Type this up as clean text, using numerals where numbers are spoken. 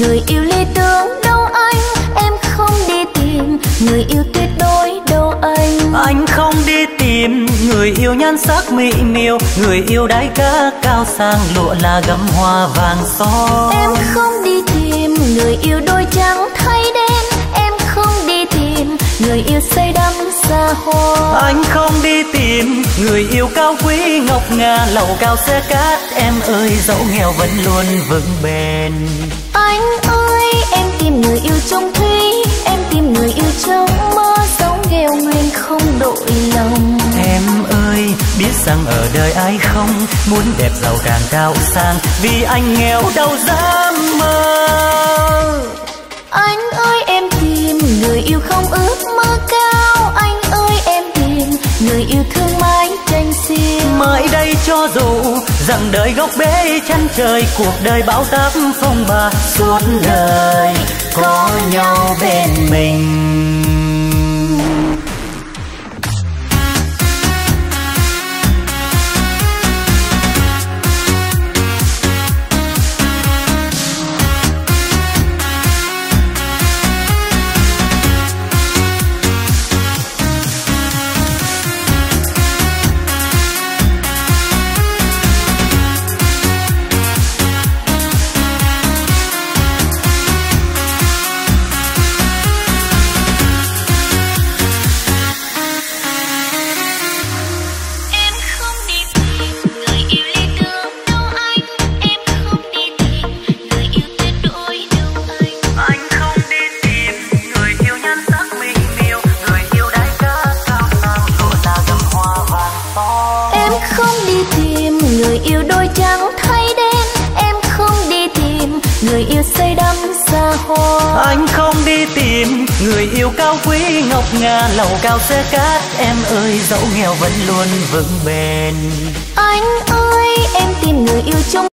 người yêu lý tưởng đâu anh, em không đi tìm người yêu tuyệt đối đâu anh. Anh không đi tìm người yêu nhan sắc mỹ miều, người yêu đáy cá cao sang lụa là gấm hoa vàng son. Em không đi tìm người yêu đôi trắng thay đen, em không đi tìm người yêu say đắm xa hoa. Anh không đi tìm người yêu cao quý ngọc ngà lầu cao xe cát, em ơi dẫu nghèo vẫn luôn vững bền. Anh ơi em tìm người yêu trong thủy, em tìm người yêu trong mơ, dẫu nghèo nguyên không đổi lòng. Em ơi biết rằng ở đời ai không muốn đẹp giàu càng cao sang, vì anh nghèo đâu dám mơ. Anh ơi em tìm người yêu không ước mơ cao, anh ơi em tìm người yêu thương mãi tranh xiên. Mới đây cho dù rằng đời góc bể chân trời, cuộc đời bão táp phong ba, suốt đời có nhau bên mình. Anh không đi tìm người yêu cao quý ngọc ngà lầu cao xe cát, em ơi dẫu nghèo vẫn luôn vững bền. Anh ơi em tìm người yêu trong